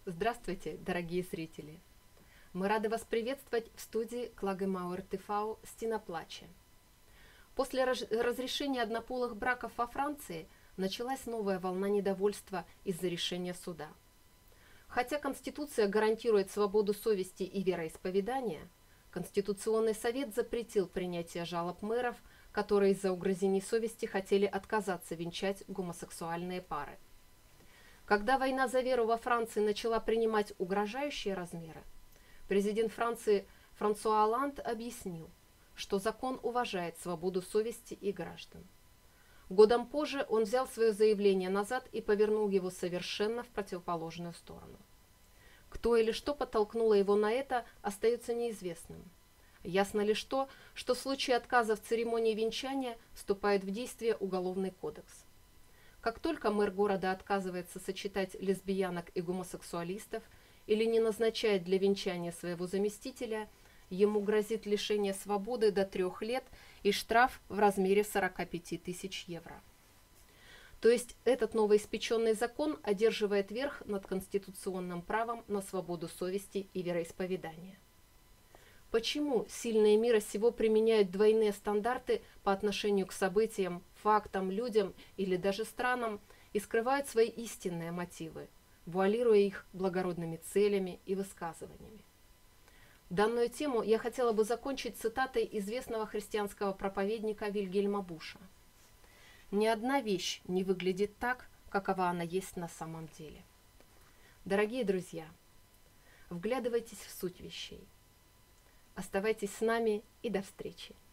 Здравствуйте, дорогие зрители! Мы рады вас приветствовать в студии Klagemauer TV «Стена плача». После разрешения однополых браков во Франции началась новая волна недовольства из-за решения суда. Хотя Конституция гарантирует свободу совести и вероисповедания, Конституционный совет запретил принятие жалоб мэров, которые из-за угрызений совести хотели отказаться венчать гомосексуальные пары. Когда война за веру во Франции начала принимать угрожающие размеры, президент Франции Франсуа Олланд объяснил, что закон уважает свободу совести и граждан. Годом позже он взял свое заявление назад и повернул его совершенно в противоположную сторону. Кто или что подтолкнуло его на это, остается неизвестным. Ясно лишь то, что в случае отказа в церемонии венчания вступает в действие Уголовный кодекс. Как только мэр города отказывается сочетать лесбиянок и гомосексуалистов или не назначает для венчания своего заместителя, ему грозит лишение свободы до 3 лет и штраф в размере 45 тысяч евро. То есть этот новоиспеченный закон одерживает верх над конституционным правом на свободу совести и вероисповедания. Почему сильные мира сего применяют двойные стандарты по отношению к событиям, фактам, людям или даже странам и скрывают свои истинные мотивы, вуалируя их благородными целями и высказываниями? Данную тему я хотела бы закончить цитатой известного христианского проповедника Вильгельма Буша. «Ни одна вещь не выглядит так, какова она есть на самом деле». Дорогие друзья, вглядывайтесь в суть вещей. Оставайтесь с нами и до встречи!